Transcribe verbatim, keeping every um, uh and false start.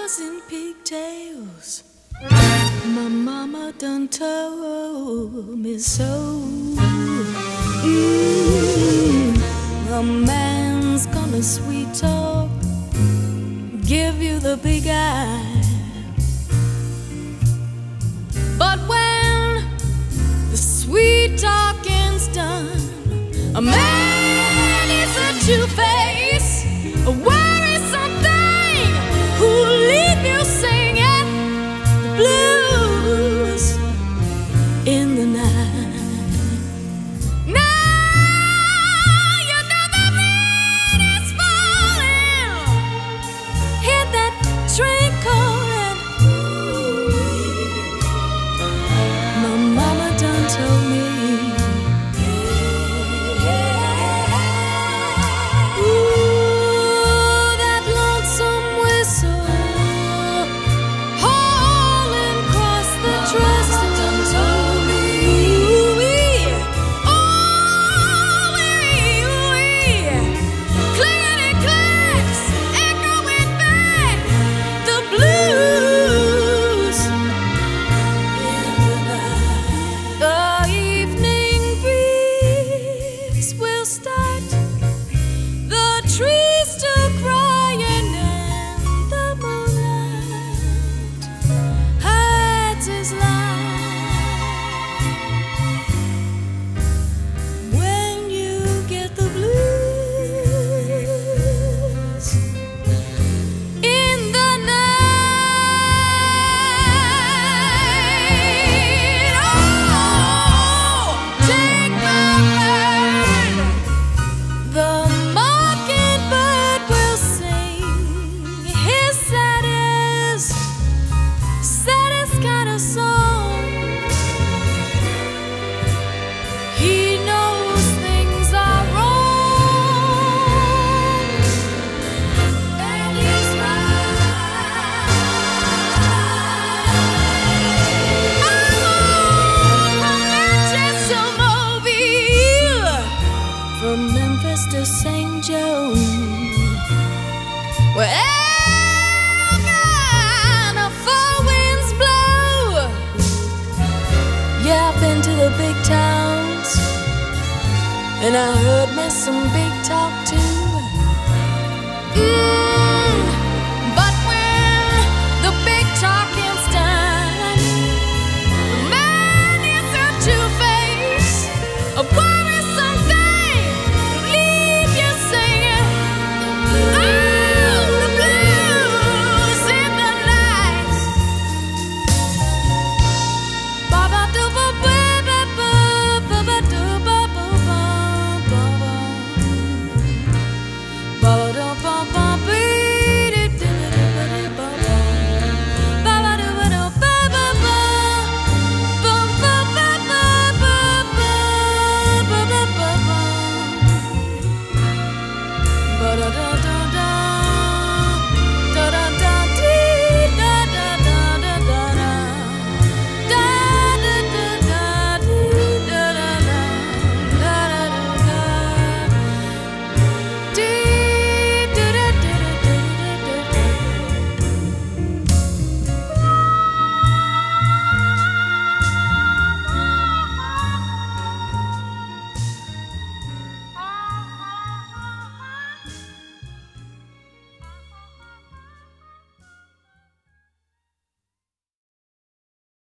was in pigtails. My mama done told me so. Mm, a man's gonna sweet talk, give you the big eye, but when the sweet talking's done, a man is a two-face, a worrisome thing who'll leave you singing the blues in the night. Now you know the rain is falling. Hear that train calling. My mama done told me. To Saint Joe, where all kind of four winds blow. Yeah, I've been to the big towns, and I heard me some big talk too.